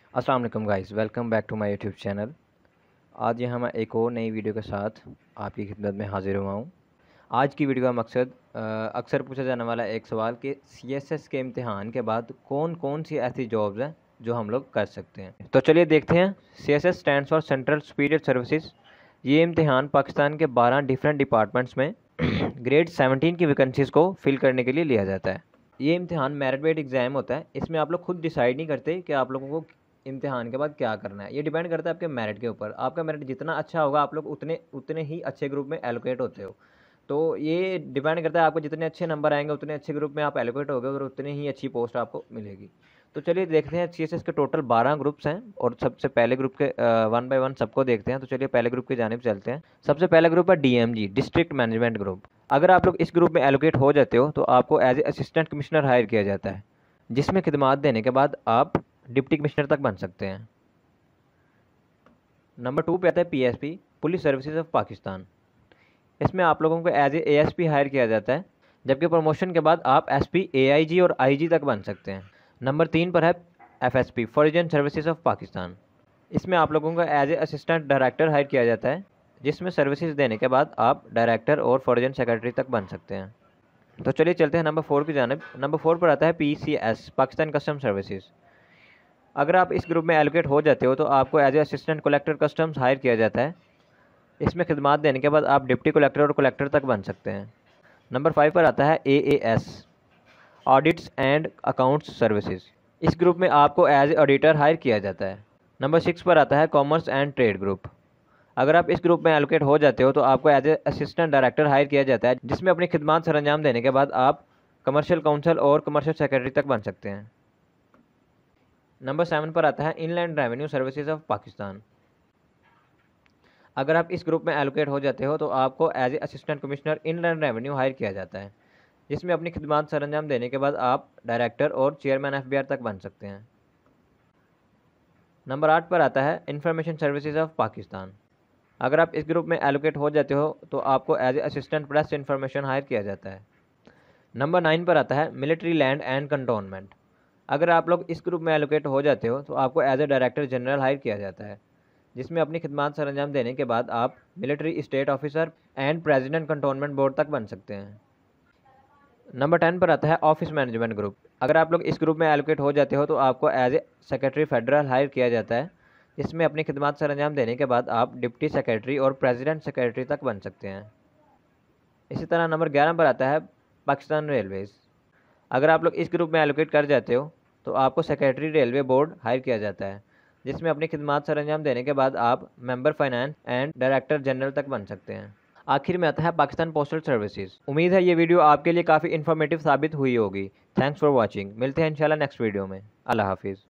अस्सलाम वालेकुम guys, welcome back to my YouTube channel. आज यहाँ मैं एक और नई वीडियो के साथ आपकी खिदमत में हाजिर हुआ हूँ। आज की वीडियो का मकसद अक्सर पूछा जाने वाला एक सवाल कि सीएसएस के इम्तिहान के बाद कौन कौन सी ऐसी जॉब्स हैं जो हम लोग कर सकते हैं। तो चलिए देखते हैं। CSS stands for central superior services. ये इम्तिहान पाकिस्तान के 12 डिफरेंट डिपार्टमेंट्स में ग्रेड 17 की वैकेंसीज़ को फिल करने के लिए लिया जाता है। ये इम्तिहान मेरिट बेस्ड एग्ज़ाम होता है। इसमें आप लोग खुद डिसाइड नहीं करते कि आप लोगों को इम्तिहान के बाद क्या करना है। ये डिपेंड करता है आपके मेरिट के ऊपर। आपका मेरिट जितना अच्छा होगा आप लोग उतने उतने ही अच्छे ग्रुप में एलोकेट होते हो। तो ये डिपेंड करता है आपको जितने अच्छे नंबर आएंगे उतने अच्छे ग्रुप में आप एलोकेट होगे और उतनी ही अच्छी पोस्ट आपको मिलेगी। तो चलिए देखते हैं। सीएसएस के टोटल 12 ग्रुप्स हैं और सबसे पहले ग्रुप के वन बाय वन सबको देखते हैं। तो चलिए पहले ग्रुप की जानिब चलते हैं। सबसे पहला ग्रुप है डीएमजी, डिस्ट्रिक्ट मैनेजमेंट ग्रुप। अगर आप लोग इस ग्रुप में एलोकेट हो जाते हो तो आपको as a assistant commissioner hire किया जाता है, जिसमें खिदमात देने के बाद आप डिप्टी कमिश्नर तक बन सकते हैं। नंबर 2 पे आता है PSP, police services of Pakistan. इसमें आप लोगों को एज ए एएसपी हायर किया जाता है, जबकि प्रमोशन के बाद आप एसपी, एआईजी और आईजी तक बन सकते हैं। नंबर 3 पर है FSP, foreign services of Pakistan. इसमें आप लोगों को as a assistant director hire किया जाता है, जिसमें सर्विसेज देने के बाद आप डायरेक्टर और फॉरेन सेक्रेटरी तक बन सकते हैं। तो चलिए चलते हैं नंबर 4 की जानिब। नंबर 4 पर आता है पीसीएस, पाकिस्तान कस्टम सर्विसेज। अगर आप इस ग्रुप में एलोकेट हो जाते हो तो आपको as a assistant collector customs hire किया जाता है। इसमें खिदमात देने के बाद आप डिप्टी कलेक्टर और कलेक्टर तक बन सकते हैं। नंबर 5 पर आता है AAS, audits and accounts services. इस ग्रुप में आपको एज ए ऑडिटर हायर किया जाता है। नंबर 6 पर आता है कॉमर्स एंड ट्रेड ग्रुप। अगर आप इस ग्रुप में एलोकेट हो जाते हो तो आपको as a assistant director hire किया जाता है, जिसमें अपनी खिदमात सर अंजाम देने के बाद आप कमर्शियल काउंसिल और कमर्शियल सेक्रेटरी तक बन सकते हैं। नंबर 7 पर आता है inland revenue services of Pakistan. अगर आप इस ग्रुप में एलोकेट हो जाते हो तो आपको as a assistant commissioner inland revenue hire किया जाता है, जिसमें अपनी खिदमात सर अंजाम देने के बाद आप डायरेक्टर और चेयरमैन एफबीआर तक बन सकते हैं। नंबर 8 पर आता है इंफॉर्मेशन सर्विसेज ऑफ पाकिस्तान। अगर आप इस ग्रुप में एलोकेट हो जाते हो तो आपको as a assistant press information hire किया जाता है। नंबर 9 पर आता है मिलिट्री लैंड एंड कंटोनमेंट। अगर आप लोग इस ग्रुप में एलोकेट हो जाते हो तो आपको as a director general hire किया जाता है, जिसमें अपनी खिदमात सर अंजाम देने के बाद आप military state officer and president cantonment board तक बन सकते हैं। नंबर 10 पर आता है ऑफिस मैनेजमेंट ग्रुप। अगर आप लोग इस ग्रुप में एलोकेट हो जाते हो तो आपको as a secretary federal hire किया जाता है, जिसमें अपनी खिदमात सर अंजाम देने के बाद आप डिप्टी सेक्रेटरी और प्रेसिडेंट सेक्रेटरी तक बन सकते हैं। इसी तरह नंबर 11 पर आता है पाकिस्तान रेलवेज़। अगर आप लोग इस ग्रुप में एलोकेट कर जाते हो तो आपको सेक्रेटरी रेलवे बोर्ड हायर किया जाता है, जिसमें अपनी खिदमात सर अंजाम देने के बाद आप member finance and director general तक बन सकते हैं। आखिर में आता है पाकिस्तान पोस्टल सर्विसेज। उम्मीद है ये वीडियो आपके लिए काफ़ी इन्फॉर्मेटिव साबित हुई होगी। Thanks for watching. मिलते हैं इंशाल्लाह नेक्स्ट वीडियो में। अल्लाह हाफिज़।